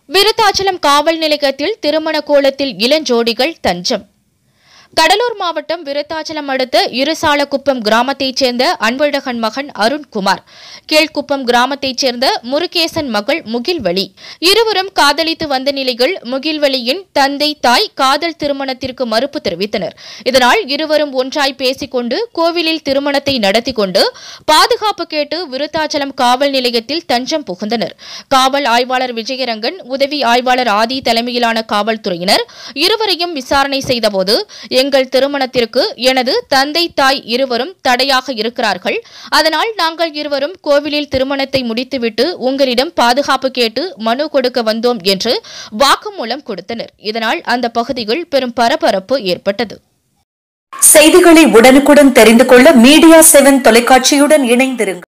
விருத்தாச்சலம் காவல் நிலையத்தில் திருமண கோலத்தில் இளஞ்சோடிகள் தஞ்சம். கடலூர் மாவட்டம் விருத்தாச்சலம் அடுத்த இருசாலக்குப்பம் கிராமத்தைச் சேர்ந்த அன்பழகன் மகன் அருண்குமார், கீழ்குப்பம் கிராமத்தைச் சேர்ந்த முருகேசன் மகள் முகில்வழி இருவரும் காதலித்து வந்த நிலையில் முகில்வழியின் தந்தை தாய் காதல் திருமணத்திற்கு மறுப்பு தெரிவித்தனர். இதனால் இருவரும் ஒன்றாய் பேசிக்கொண்டு கோவிலில் திருமணத்தை நடத்தி கொண்டு பாதுகாப்பு கேட்டு விருத்தாச்சலம் காவல் நிலையத்தில் தஞ்சம் புகுந்தனர். காவல் ஆய்வாளர் விஜயரங்கன், உதவி ஆய்வாளர் ஆதி தலைமையிலான காவல்துறையினர் இருவரையும் விசாரணை செய்தபோது, எங்கள் திருமணத்திற்கு எனது தந்தை தாய் இருவரும் தடையாக இருக்கிறார்கள். அதனால் நாங்கள் இருவரும் கோவிலில் திருமணத்தை முடித்துவிட்டு உங்களிடம் பாதுகாப்பு கேட்டு மனு கொடுக்க வந்தோம் என்று வாக்குமூலம் கொடுத்தனர். இதனால் அந்த பகுதியில் பெரும் பரபரப்பு ஏற்பட்டது. செய்திகளை உடனுக்குடன் தெரிந்து கொள்ள மீடியா 7 தொலைக்காட்சியுடன் இணைந்திருங்கள்.